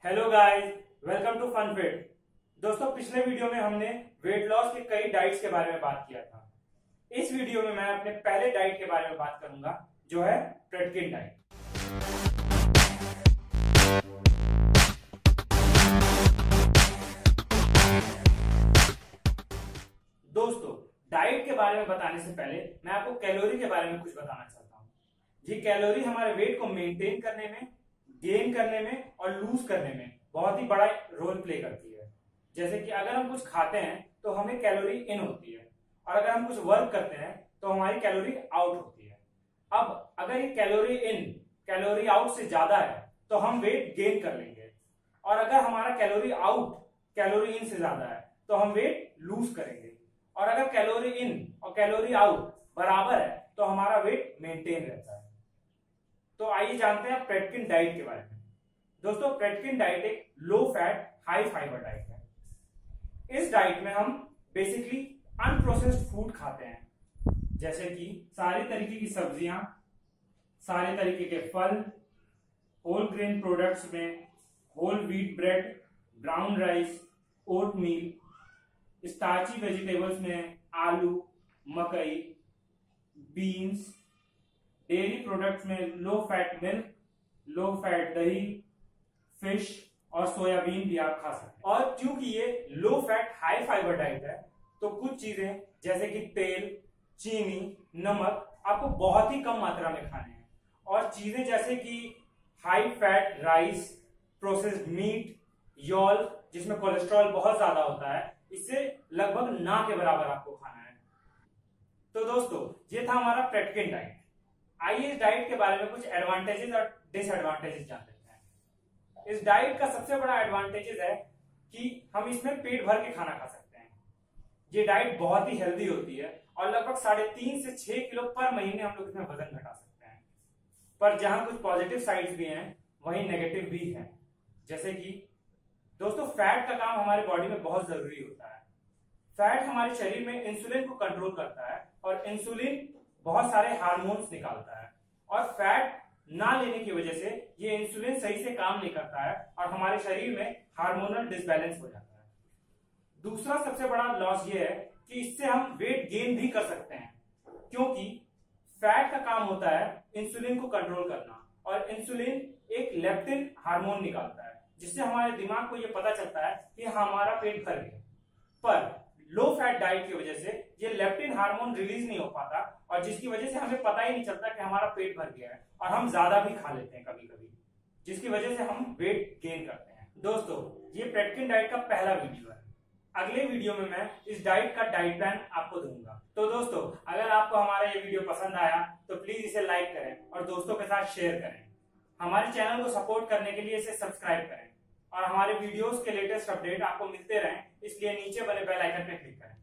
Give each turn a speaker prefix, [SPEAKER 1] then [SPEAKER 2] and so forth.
[SPEAKER 1] Hello guys, welcome to Fun Fit. दोस्तों, पिछले video में हमने वेट लॉस के कई डाइट्स के बारे में बात किया था। इस वीडियो में मैं अपने पहले डाइट के बारे में बात करूंगा, जो है प्रेटकिन डाइट। दोस्तों, डाइट के बारे में बताने से पहले मैं आपको कैलोरी के बारे में कुछ बताना चाहता हूँ। ये कैलोरी हमारे वेट को मेंटेन करने में, गेन करने में और लूज करने में बहुत ही बड़ा रोल प्ले करती है। जैसे कि अगर हम कुछ खाते हैं तो हमें कैलोरी इन होती है, और अगर हम कुछ वर्क करते हैं तो हमारी कैलोरी आउट होती है। अब अगर ये कैलोरी इन कैलोरी आउट से ज्यादा है तो हम वेट गेन कर लेंगे, और अगर हमारा कैलोरी आउट कैलोरी इन से ज्यादा है तो हम वेट लूज करेंगे, और अगर कैलोरी इन और कैलोरी आउट बराबर है तो हमारा वेट मेंटेन रहता है। तो आइए जानते हैं प्रेटकिन डाइट के बारे में। दोस्तों, प्रेटकिन डाइट एक low fat high fibre diet है। इस डाइट में हम बेसिकली अनप्रोसेस्ड फूड खाते हैं, जैसे कि सारे तरीके की सब्जियां, सारे तरीके के फल, होल ग्रेन प्रोडक्ट्स में whole wheat bread, brown rice, oatmeal, starchy vegetables में आलू, मकई, बीन्स, डेयरी प्रोडक्ट्स में low fat milk, low fat दही, फिश और सोयाबीन भी आप खा सकते हैं। और क्योंकि ये low fat high fibre diet है तो कुछ चीजें जैसे कि तेल, चीनी, नमक आपको बहुत ही कम मात्रा में खाने हैं, और चीजें जैसे कि high fat rice, processed meat, yolk जिसमें कोलेस्ट्रॉल बहुत ज्यादा होता है, इससे लगभग ना के बराबर आपको खाना है। तो दोस्तों, ये था हमारा प्रेटकिन डाइट। आइए इस डाइट के बारे में कुछ एडवांटेजेस और डिसएडवांटेजेस जान लेते हैं। इस डाइट का सबसे बड़ा एडवांटेजेस है कि हम इसमें पेट भर के खाना खा सकते हैं। ये डाइट बहुत ही हेल्दी होती है, और लगभग 3.5 से 6 किलो पर महीने हम लोग इसमें वजन घटा सकते हैं। पर जहां कुछ पॉजिटिव साइड्स भी हैं वहीं नेगेटिव भी हैं। जैसे कि दोस्तों, फैट का काम हमारे बॉडी में बहुत जरूरी होता है। फैट हमारे शरीर में इंसुलिन को कंट्रोल करता है, और इंसुलिन बहुत सारे हार्मोन्स निकालता है, और फैट ना लेने की वजह से ये इंसुलिन सही से काम नहीं करता है, और हमारे शरीर में हार्मोनल डिसबैलेंस हो जाता है। दूसरा सबसे बड़ा लॉस ये है कि इससे हम वेट गेन भी कर सकते हैं, क्योंकि फैट का काम होता है इंसुलिन को कंट्रोल करना, और इंसुलिन एक लेप्टिन हार्मोन निकालता है, जिससे हमारे दिमाग को यह पता चलता है कि हमारा पेट भर गया। पर लो फैट डाइट की वजह से ये लेप्टिन हार्मोन रिलीज नहीं हो पाता, और जिसकी वजह से हमें पता ही नहीं चलता कि हमारा पेट भर गया है, और हम ज्यादा भी खा लेते हैं कभी कभी, जिसकी वजह से हम वेट गेन करते हैं। दोस्तों, ये प्रेटकिन डाइट का पहला वीडियो है। अगले वीडियो में मैं इस डाइट का डाइट प्लान आपको दूंगा। तो दोस्तों, अगर आपको हमारा ये वीडियो पसंद आया तो प्लीज इसे लाइक करें और दोस्तों के साथ शेयर करें। हमारे चैनल को सपोर्ट करने के लिए इसे सब्सक्राइब करें, और हमारे वीडियोस के लेटेस्ट अपडेट आपको मिलते रहें, इसलिए नीचे बने बेल आइकन पर क्लिक करें।